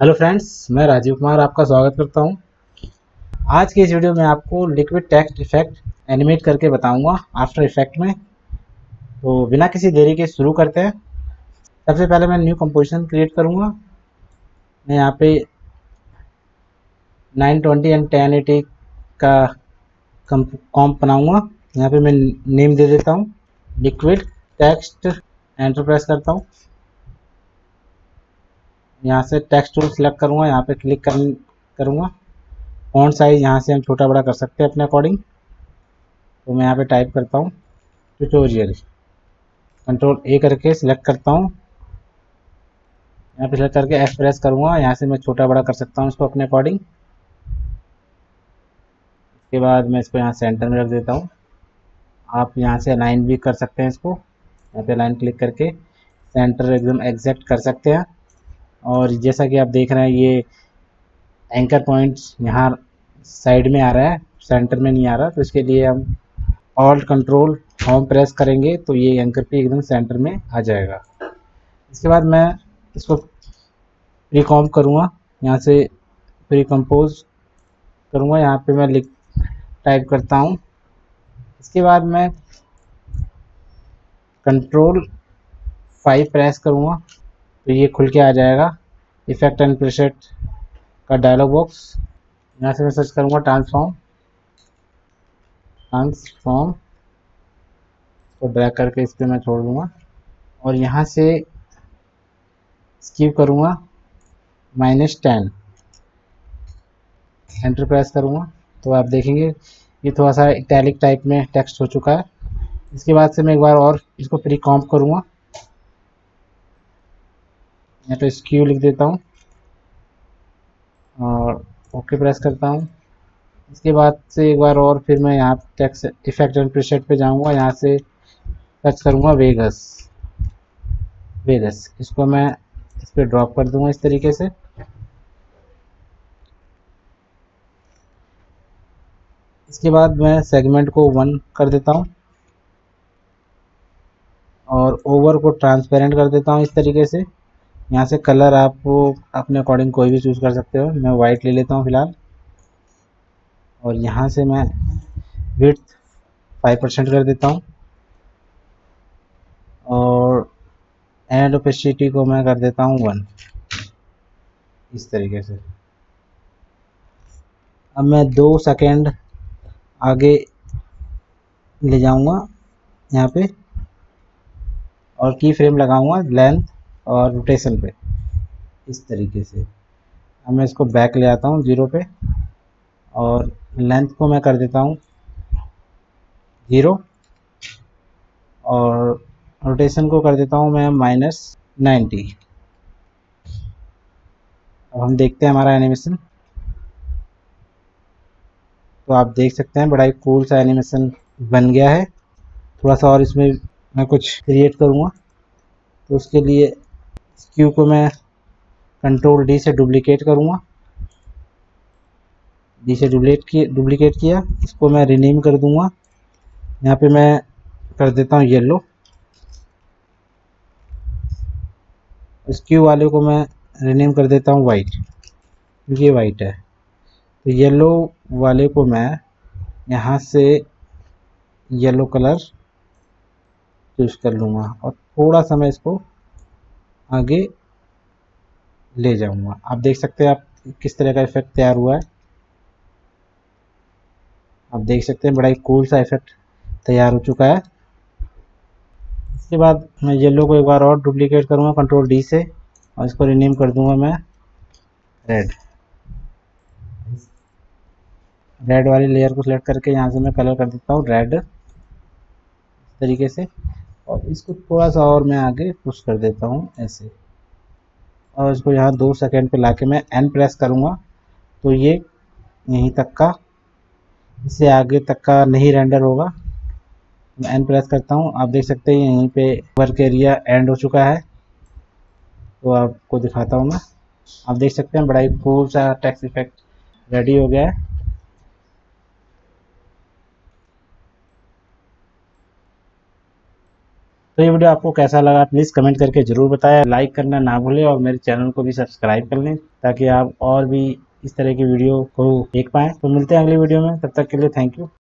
Hello friends, मैं राजीव कुमार आपका स्वागत करता हूं। आज की इस वीडियो में आपको लिक्विड टेक्स्ट इफेक्ट एनिमेट करके बताऊंगा आफ्टर इफेक्ट में। तो बिना किसी देरी के शुरू करते हैं। सबसे पहले मैं न्यू कंपोजिशन क्रिएट करूंगा। मैं यहाँ पे 920 एंड 1080 का कॉम्प बनाऊंगा। यहाँ पे मैं नेम दे देता हूँ लिक्विड टेक्स्ट। एंटर प्रेस करता हूँ। यहाँ से टेक्स्ट टूल सेलेक्ट करूँगा, यहाँ पे क्लिक करूँगा। फॉन्ट साइज यहाँ से हम छोटा बड़ा कर सकते हैं अपने अकॉर्डिंग। तो मैं यहाँ पे टाइप करता हूँ ट्यूटोरियल, कंट्रोल ए करके सिलेक्ट करता हूँ। यहाँ पे सिलेक्ट करके एफ प्रेस करूँगा, यहाँ से मैं छोटा बड़ा कर सकता हूँ इसको अपने अकॉर्डिंग। उसके बाद मैं इसको यहाँ सेंटर में रख देता हूँ। आप यहाँ से अलाइन भी कर सकते हैं इसको। यहाँ पे अलाइन क्लिक करके सेंटर एकदम एग्जैक्ट कर सकते हैं। और जैसा कि आप देख रहे हैं ये एंकर पॉइंट्स यहाँ साइड में आ रहा है, सेंटर में नहीं आ रहा। तो इसके लिए हम ऑल्ट कंट्रोल होम प्रेस करेंगे तो ये एंकर पे एकदम सेंटर में आ जाएगा। इसके बाद मैं इसको प्री-कॉम्प करूँगा, यहाँ से प्री कंपोज करूँगा। यहाँ पे मैं टाइप करता हूँ। इसके बाद मैं कंट्रोल 5 प्रेस करूँगा तो ये खुल के आ जाएगा इफेक्ट एंड प्रीसेट का डायलॉग बॉक्स। यहाँ से मैं सर्च करूँगा ट्रांसफॉर्म को ड्रैग करके इस पर मैं छोड़ दूँगा और यहाँ से स्क्यू करूँगा -10, एंटर प्रेस करूँगा तो आप देखेंगे ये थोड़ा सा इटैलिक टाइप में टेक्स्ट हो चुका है। इसके बाद से मैं एक बार और इसको प्री कॉम्प करूँगा। यहाँ पे स्क्यू लिख देता हूँ और ओके प्रेस करता हूँ। इसके बाद से एक बार और फिर मैं यहाँ टेक्स्ट इफेक्ट एंड प्रीसेट पे जाऊँगा। यहाँ से सर्च करूँगा वेगस। इसको मैं इस पर ड्रॉप कर दूँगा इस तरीके से। इसके बाद मैं सेगमेंट को 1 कर देता हूँ और ओवर को ट्रांसपेरेंट कर देता हूँ इस तरीके से। यहाँ से कलर आप अपने अकॉर्डिंग कोई भी चूज़ कर सकते हो। मैं वाइट ले लेता हूँ फिलहाल। और यहाँ से मैं विड्थ 5% कर देता हूँ और एंड ओपेसिटी को मैं कर देता हूँ 1 इस तरीके से। अब मैं 2 सेकेंड आगे ले जाऊंगा यहाँ पे और की फ्रेम लगाऊंगा लेंथ और रोटेशन पे इस तरीके से। अब मैं इसको बैक ले आता हूँ 0 पे और लेंथ को मैं कर देता हूँ 0 और रोटेशन को कर देता हूँ मैं -90। अब हम देखते हैं हमारा एनिमेशन। तो आप देख सकते हैं बड़ा ही कूल सा एनिमेशन बन गया है। थोड़ा सा और इसमें मैं कुछ क्रिएट करूँगा तो उसके लिए स्क्यू को मैं कंट्रोल डी से डुप्लीकेट करूँगा। डी से डुप्लीकेट किया। इसको मैं रीनेम कर दूँगा। यहाँ पे मैं कर देता हूँ येलो। स्क्यू वाले को मैं रीनेम कर देता हूँ वाइट, क्योंकि ये वाइट है। तो येलो वाले को मैं यहाँ से येलो कलर चूज कर लूँगा और थोड़ा सा मैं इसको आगे ले जाऊँगा। आप देख सकते हैं आप किस तरह का इफेक्ट तैयार हुआ है। आप देख सकते हैं बड़ा ही कूल सा इफेक्ट तैयार हो चुका है। इसके बाद मैं येलो को एक बार और डुप्लीकेट करूँगा कंट्रोल डी से और इसको रीनेम कर दूँगा मैं रेड वाली लेयर को सिलेक्ट करके यहाँ से मैं कलर कर देता हूँ रेड इस तरीके से। और इसको थोड़ा सा और मैं आगे पुश कर देता हूँ ऐसे और इसको यहाँ 2 सेकेंड पे लाके मैं एन प्रेस करूँगा तो ये यहीं तक का, इससे आगे तक का नहीं रेंडर होगा। मैं एन प्रेस करता हूँ। आप देख सकते हैं यहीं पे वर्क एरिया एंड हो चुका है। तो आपको दिखाता हूँ मैं। आप देख सकते हैं बड़ा ही कूल सा टेक्स्ट इफेक्ट रेडी हो गया है। तो ये वीडियो आपको कैसा लगा प्लीज़ कमेंट करके ज़रूर बताएं, लाइक करना ना भूलें और मेरे चैनल को भी सब्सक्राइब कर लें ताकि आप और भी इस तरह की वीडियो को देख पाएँ। तो मिलते हैं अगली वीडियो में, तब तक के लिए थैंक यू।